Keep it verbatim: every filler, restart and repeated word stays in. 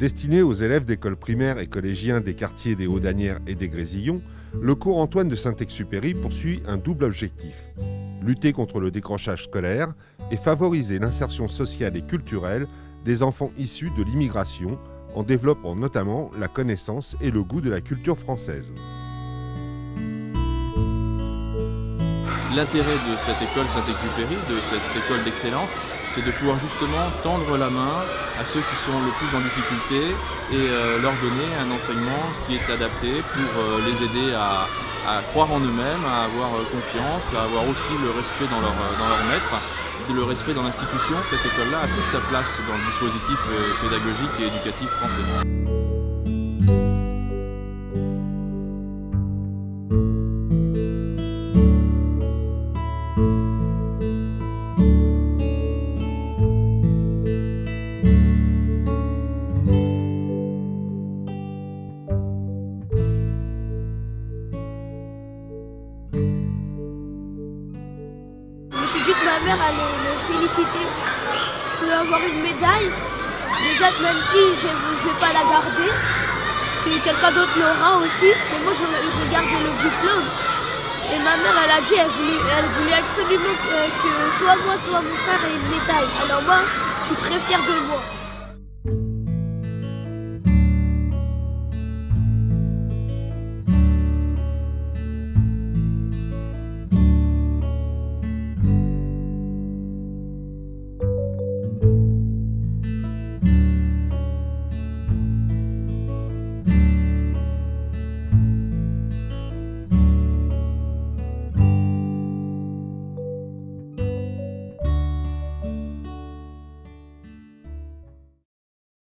Destiné aux élèves d'écoles primaires et collégiens des quartiers des Hauts-d'Asnières et des Grésillons, le cours Antoine de Saint-Exupéry poursuit un double objectif: lutter contre le décrochage scolaire et favoriser l'insertion sociale et culturelle des enfants issus de l'immigration, en développant notamment la connaissance et le goût de la culture française. L'intérêt de cette école Saint-Exupéry, de cette école d'excellence, c'est de pouvoir justement tendre la main à ceux qui sont le plus en difficulté et euh, leur donner un enseignement qui est adapté pour euh, les aider à, à croire en eux-mêmes, à avoir euh, confiance, à avoir aussi le respect dans leur, dans leur maître, le respect dans l'institution. Cette école-là a toute sa place dans le dispositif euh, pédagogique et éducatif français. Je me suis dit que ma mère allait me féliciter de avoir une médaille. Déjà, même si je ne vais pas la garder, parce que quelqu'un d'autre l'aura aussi, mais moi je vais garder le diplôme. Et ma mère, elle a dit qu'elle voulait, elle voulait absolument que, que soit moi, soit mon frère ait une médaille. Alors moi, je suis très fière de moi.